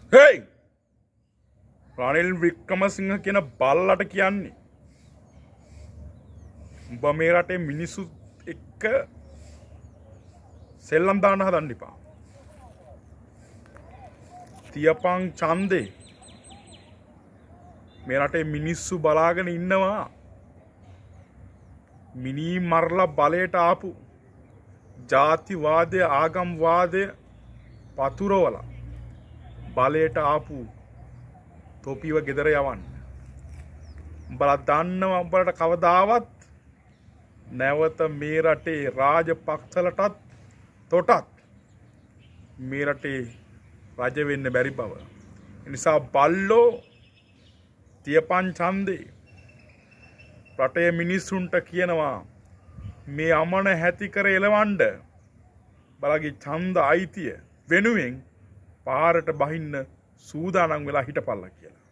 හේයි රනිල් වික්‍රමසිංහ කියන බල්ලට කියන්නේ උඹ මේ රටේ මිනිස්සු එක්ක සෙල්ලම් දාන්න හදන්න එපා. තියපන් ඡන්දේ. මේ රටේ මිනිස්සු බලාගෙන ඉන්නවා. මිනි මරලා බලයට ආපු ජාතිවාදය ආගම්වාදය පතුරවලා බලයට ආපු තොපිව ගෙදර යවන්න. උඹලා දන්නවා උඹලට කවදාවත් නැවත මේ රටේ රාජපක්ෂලටත් තොටත් මේ රටේ රජ වෙන්න බැරි බව. ඒ නිසා බල්ලෝ තියපන් ඡන්දේ. රටේ මිනිස්සුන්ට කියනවා මේ අමන හැති කර එලවන්න බලගේ ඡන්ද අයිතිය වෙනුවෙන් පාරට බහින්න සූදානම් වෙලා හිටපල්ලා කියලා.